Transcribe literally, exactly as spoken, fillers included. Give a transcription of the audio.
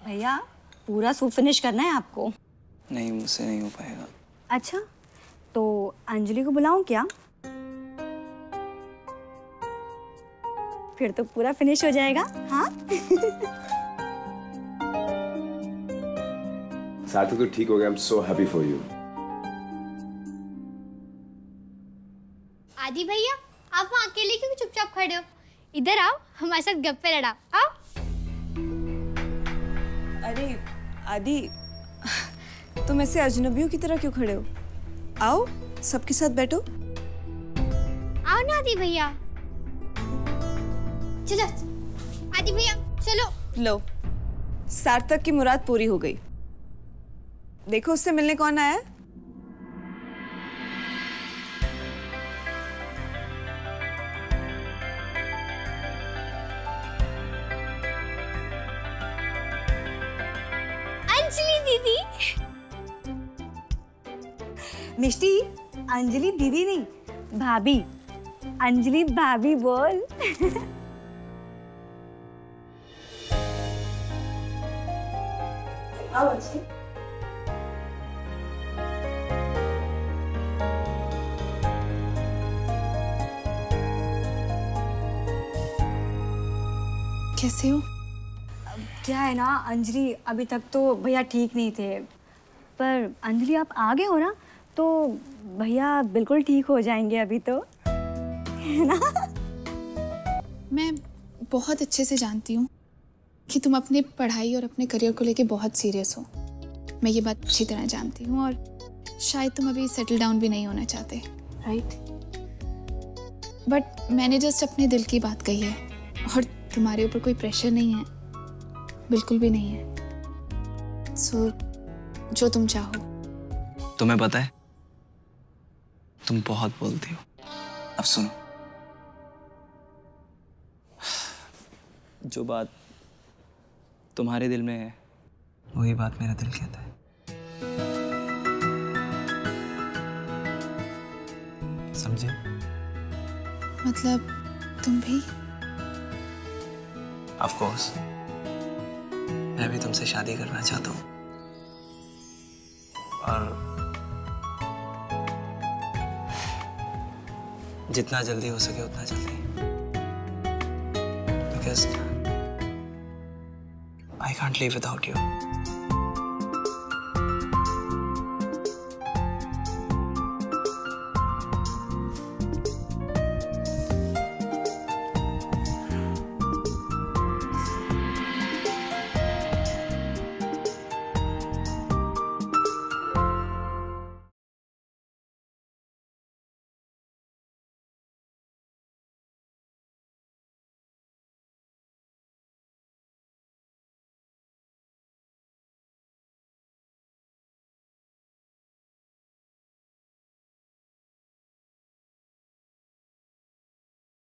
भैया पूरा soup finish करना है आपको। नहीं, मुझसे नहीं हो पाएगा। अच्छा, तो अंजलि को बुलाऊं क्या? फिर तो पूरा फिनिश हो जाएगा। हाँ सार्थक तो ठीक हो गया। I am so happy for you. Adi भैया, आप वहाँ अकेले क्यों चुपचाप खड़े हो? इधर आओ, हमारे साथ गप्पे लड़ाओ। आओ। अरे आदि, तुम ऐसे अजनबियों की तरह क्यों खड़े हो? आओ, सबके साथ बैठो। आओ ना आदि भैया। चलो आदि भैया, चलो। लो, सार्थक की मुराद पूरी हो गई। देखो उससे मिलने कौन आया है? अंजलि दीदी। मिष्टी, अंजलि दीदी नहीं, भाभी। अंजलि भाभी बोल। आओ अंजलि। कैसे हो? क्या है ना अंजलि, अभी तक तो भैया ठीक नहीं थे, पर अंजलि आप आ गए हो ना तो भैया बिल्कुल ठीक हो जाएंगे अभी तो, है ना? मैं बहुत अच्छे से जानती हूँ कि तुम अपनी पढ़ाई और अपने करियर को लेके बहुत सीरियस हो। मैं ये बात अच्छी तरह जानती हूँ और शायद तुम अभी सेटल डाउन भी नहीं होना चाहते, राइट? बट मैंने जस्ट अपने दिल की बात कही है और तुम्हारे ऊपर कोई प्रेशर नहीं है, बिल्कुल भी नहीं है। सो so, जो तुम चाहो। तुम्हें पता है, तुम बहुत बोलती हो। अब सुनो, जो बात तुम्हारे दिल में है वही बात मेरा दिल कहता है। समझे? मतलब तुम भी? ऑफ कोर्स, मैं भी तुमसे शादी करना चाहता हूँ और जितना जल्दी हो सके उतना जल्दी, because I can't live without you.